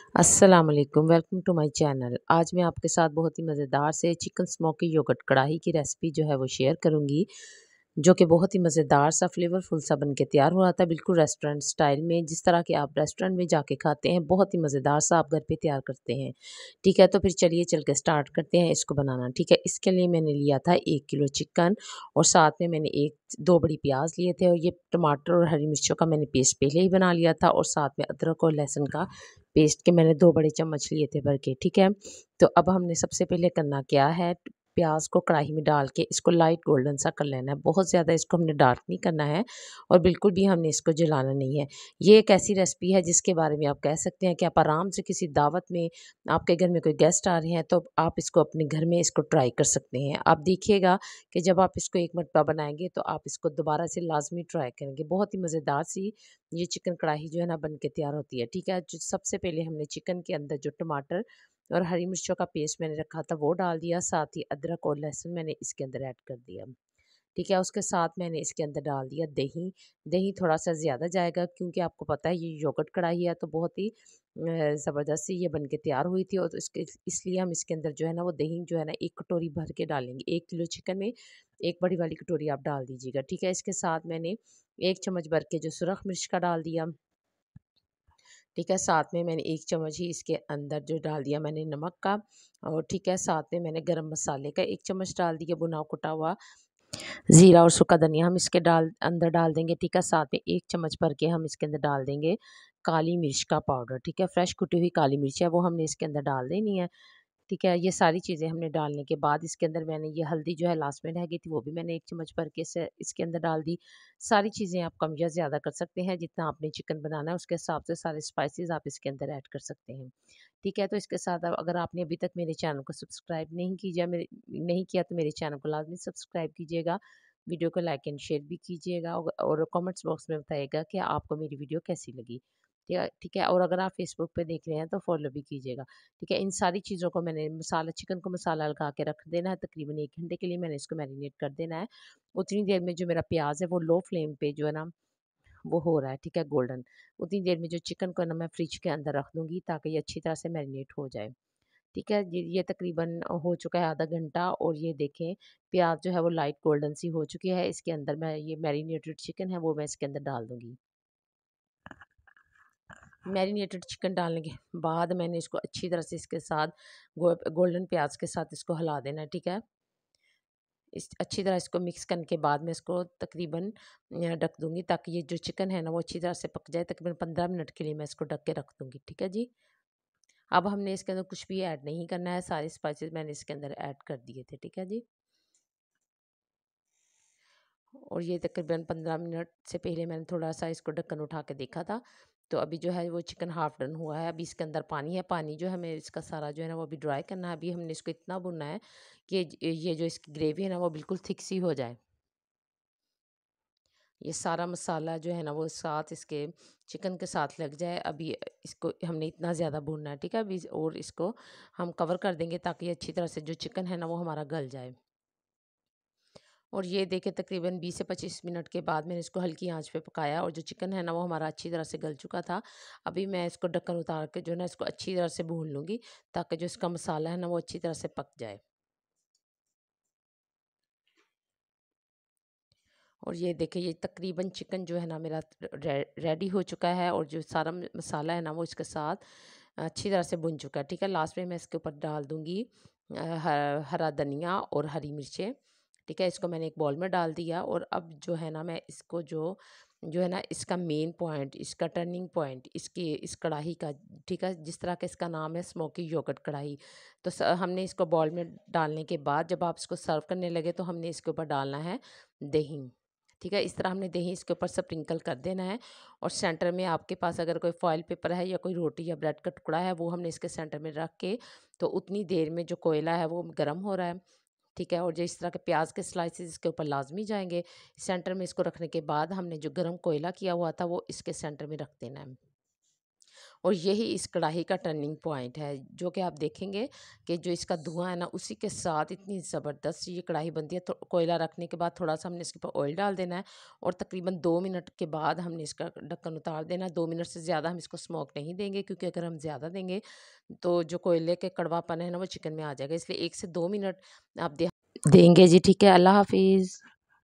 अस्सलाम वालेकुम, welcome to my channel. आज मैं आपके साथ बहुत ही मज़ेदार से चिकन स्मोकी योगर्ट कढ़ाई की रेसिपी जो है वो शेयर करूंगी, जो कि बहुत ही मज़ेदार सा फ्लेवरफुल सा बन के तैयार हो रहा था, बिल्कुल रेस्टोरेंट स्टाइल में, जिस तरह के आप रेस्टोरेंट में जाके खाते हैं। बहुत ही मज़ेदार सा आप घर पे तैयार करते हैं। ठीक है, तो फिर चलिए चल के स्टार्ट करते हैं इसको बनाना। ठीक है, इसके लिए मैंने लिया था 1 किलो चिकन और साथ में मैंने 1-2 बड़ी प्याज लिए थे, और ये टमाटर और हरी मिर्चों का मैंने पेस्ट पहले ही बना लिया था, और साथ में अदरक और लहसुन का पेस्ट के मैंने 2 बड़े चम्मच लिए थे भर के। ठीक है, तो अब हमने सबसे पहले करना क्या है, प्याज को कढ़ाई में डाल के इसको लाइट गोल्डन सा कर लेना है। बहुत ज़्यादा इसको हमने डार्क नहीं करना है और बिल्कुल भी हमने इसको जलाना नहीं है। ये एक ऐसी रेसिपी है जिसके बारे में आप कह सकते हैं कि आप आराम से किसी दावत में, आपके घर में कोई गेस्ट आ रहे हैं, तो आप इसको अपने घर में इसको ट्राई कर सकते हैं। आप देखिएगा कि जब आप इसको एक मरतबा बनाएंगे तो आप इसको दोबारा से लाजमी ट्राई करेंगे। बहुत ही मज़ेदार सी ये चिकन कढ़ाई जो है ना बन के तैयार होती है। ठीक है, जो सबसे पहले हमने चिकन के अंदर जो टमाटर और हरी मिर्चों का पेस्ट मैंने रखा था वो डाल दिया, साथ ही अदरक और लहसुन मैंने इसके अंदर ऐड कर दिया। ठीक है, उसके साथ मैंने इसके अंदर डाल दिया दही। दही थोड़ा-सा ज़्यादा जाएगा क्योंकि आपको पता है ये योगर्ट कढ़ाई है, तो बहुत ही ज़बरदस्त सी ये बन के तैयार हुई थी, और इसके इसलिए हम इसके अंदर जो है ना वो दही जो है ना 1 कटोरी भर के डालेंगे। 1 किलो चिकन में 1 बड़ी वाली कटोरी आप डाल दीजिएगा। ठीक है, इसके साथ मैंने 1 चम्मच भर के जो सुरख मिर्च का डाल दिया। ठीक है, साथ में मैंने 1 चम्मच ही इसके अंदर जो डाल दिया मैंने नमक का, और ठीक है, साथ में मैंने गरम मसाले का 1 चम्मच डाल दिया, भुना कुटा हुआ ज़ीरा और सूखा धनिया हम इसके अंदर डाल देंगे। ठीक है, साथ में 1 चम्मच भर के हम इसके अंदर डाल देंगे काली मिर्च का पाउडर। ठीक है, फ्रेश कुटी हुई काली मिर्च है वो हमने इसके अंदर डाल देनी है। ठीक है, ये सारी चीज़ें हमने डालने के बाद इसके अंदर मैंने ये हल्दी जो है लास्ट में रह गई थी वो भी मैंने 1 चम्मच भर के इसे इसके अंदर डाल दी। सारी चीज़ें आप कम या ज़्यादा कर सकते हैं, जितना आपने चिकन बनाना है उसके हिसाब से सारे स्पाइसेस आप इसके अंदर ऐड कर सकते हैं। ठीक है, तो इसके साथ अब अगर आपने अभी तक मेरे चैनल को सब्सक्राइब नहीं किया तो मेरे चैनल को लाज़मी सब्सक्राइब कीजिएगा। वीडियो को लाइक एंड शेयर भी कीजिएगा, और कमेंट्स बॉक्स में बताइएगा कि आपको मेरी वीडियो कैसी लगी। ठीक है, और अगर आप फेसबुक पे देख रहे हैं तो फॉलो भी कीजिएगा। ठीक है, इन सारी चीज़ों को मैंने चिकन को मसाला लगा के रख देना है, तकरीबन 1 घंटे के लिए मैंने इसको मैरिनेट कर देना है। उतनी देर में जो मेरा प्याज़ है वो लो फ्लेम पे जो है ना वो हो रहा है, ठीक है, गोल्डन। उतनी देर में जो चिकन को ना मैं फ्रिज के अंदर रख दूँगी ताकि ये अच्छी तरह से मैरिनेट हो जाए। ठीक है, ये तकरीबन हो चुका है आधा घंटा, और ये देखें प्याज़ जो है वो लाइट गोल्डन सी हो चुकी है। इसके अंदर मैं ये मैरिनेटेड चिकन है वो मैं इसके अंदर डाल दूँगी। मैरिनेटेड चिकन डालने के बाद मैंने इसको अच्छी तरह से इसके साथ गोल्डन प्याज के साथ इसको हिला देना है। ठीक है, इस अच्छी तरह इसको मिक्स करने के बाद मैं इसको तकरीबन ढक दूंगी ताकि ये जो चिकन है ना वो अच्छी तरह से पक जाए। तकरीबन 15 मिनट के लिए मैं इसको ढक के रख दूंगी। ठीक है जी, अब हमने इसके अंदर कुछ भी ऐड नहीं करना है, सारे स्पाइसेस मैंने इसके अंदर ऐड कर दिए थे। ठीक है जी, और ये तकरीबन 15 मिनट से पहले मैंने थोड़ा सा इसको ढक्कन उठा के देखा था, तो अभी जो है वो चिकन हाफ डन हुआ है। अभी इसके अंदर पानी है, पानी जो है हमें इसका सारा जो है ना वो अभी ड्राई करना है। अभी हमने इसको इतना भुनना है कि ये जो इसकी ग्रेवी है ना वो बिल्कुल थिक सी हो जाए। ये सारा मसाला जो है ना वो साथ इसके चिकन के साथ लग जाए। अभी इसको हमने इतना ज़्यादा भूनना है। ठीक है, अभी और इसको हम कवर कर देंगे ताकि अच्छी तरह से जो चिकन है ना वो हमारा गल जाए। और ये देखिए तकरीबन 20 से 25 मिनट के बाद मैंने इसको हल्की आंच पे पकाया, और जो चिकन है ना वो हमारा अच्छी तरह से गल चुका था। अभी मैं इसको ढक्कन उतार के जो है ना इसको अच्छी तरह से भून लूँगी ताकि जो इसका मसाला है ना वो अच्छी तरह से पक जाए। और ये देखिए ये तकरीबन चिकन जो है ना मेरा रेडी हो चुका है, और जो सारा मसाला है ना वो इसके साथ अच्छी तरह से भुन चुका है। ठीक है, लास्ट में मैं इसके ऊपर डाल दूँगी हरा धनिया और हरी मिर्चें। ठीक है, इसको मैंने एक बाउल में डाल दिया, और अब जो है ना मैं इसको जो जो है ना इसका मेन पॉइंट, इसका टर्निंग पॉइंट इसकी इस कढ़ाई का, ठीक है, जिस तरह का इसका नाम है स्मोकी योगर्ट कढ़ाई। तो हमने इसको बाउल में डालने के बाद जब आप इसको सर्व करने लगे तो हमने इसके ऊपर डालना है दही। ठीक है, इस तरह हमने दही इसके ऊपर स्प्रिंकल कर देना है, और सेंटर में आपके पास अगर कोई फॉइल पेपर है या कोई रोटी या ब्रेड का टुकड़ा है वो हमने इसके सेंटर में रख के, तो उतनी देर में जो कोयला है वो गर्म हो रहा है। ठीक है, और जो इस तरह के प्याज के स्लाइसेस इसके ऊपर लाजमी जाएंगे। सेंटर में इसको रखने के बाद हमने जो गर्म कोयला किया हुआ था वो इसके सेंटर में रख देना है। और यही इस कढ़ाई का टर्निंग पॉइंट है, जो कि आप देखेंगे कि जो इसका धुआं है ना, उसी के साथ इतनी ज़बरदस्त ये कढ़ाई बनती है। तो कोयला रखने के बाद थोड़ा सा हमने इसके ऊपर ऑयल डाल देना है और तकरीबन 2 मिनट के बाद हमने इसका ढक्कन उतार देना है। 2 मिनट से ज़्यादा हम इसको स्मोक नहीं देंगे, क्योंकि अगर हम ज़्यादा देंगे तो जो कोयले के कड़वापन है ना, वो चिकन में आ जाएगा। इसलिए 1 से 2 मिनट आप देंगे जी। ठीक है, अल्लाह हाफिज़।